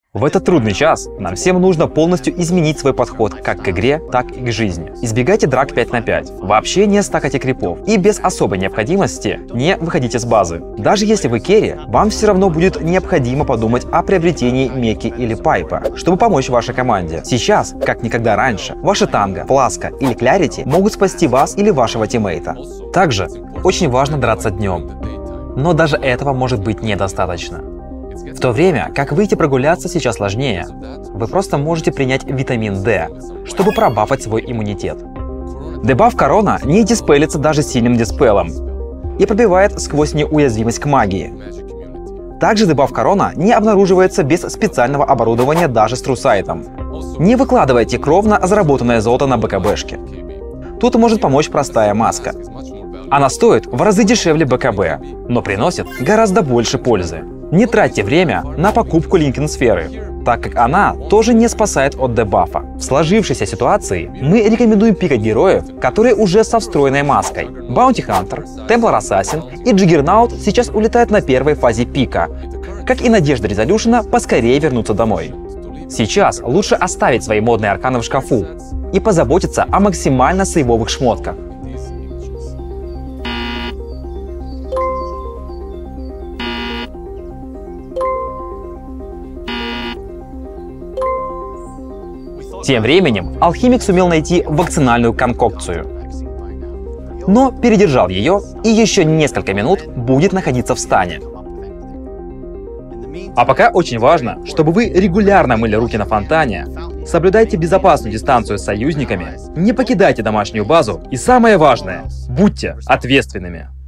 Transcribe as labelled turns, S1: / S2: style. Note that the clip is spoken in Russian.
S1: В этот трудный час нам всем нужно полностью изменить свой подход как к игре, так и к жизни. Избегайте драк 5 на 5, вообще не стакайте крипов и без особой необходимости не выходите с базы. Даже если вы керри, вам все равно будет необходимо подумать о приобретении меки или пайпа, чтобы помочь вашей команде. Сейчас, как никогда раньше, ваша танго, фласка или клярити могут спасти вас или вашего тиммейта. Также очень важно драться днем, но даже этого может быть недостаточно. В то время, как выйти прогуляться сейчас сложнее, вы просто можете принять витамин D, чтобы пробафать свой иммунитет. Дебаф Корона не диспелится даже сильным диспелом и пробивает сквозь неуязвимость к магии. Также дебаф Корона не обнаруживается без специального оборудования даже с трусайтом. Не выкладывайте кровно заработанное золото на БКБшке. Тут может помочь простая маска. Она стоит в разы дешевле БКБ, но приносит гораздо больше пользы. Не тратьте время на покупку Линкен-сферы, так как она тоже не спасает от дебафа. В сложившейся ситуации мы рекомендуем пикать героев, которые уже со встроенной маской. Баунти Хантер, Темплар Ассасин и Джиггернаут сейчас улетают на первой фазе пика, как и надежда Резолюшена поскорее вернуться домой. Сейчас лучше оставить свои модные арканы в шкафу и позаботиться о максимально сейвовых шмотках. Тем временем алхимик сумел найти вакцинальную конкокцию, но передержал ее и еще несколько минут будет находиться в стане. А пока очень важно, чтобы вы регулярно мыли руки на фонтане, соблюдайте безопасную дистанцию с союзниками, не покидайте домашнюю базу и самое важное — будьте ответственными.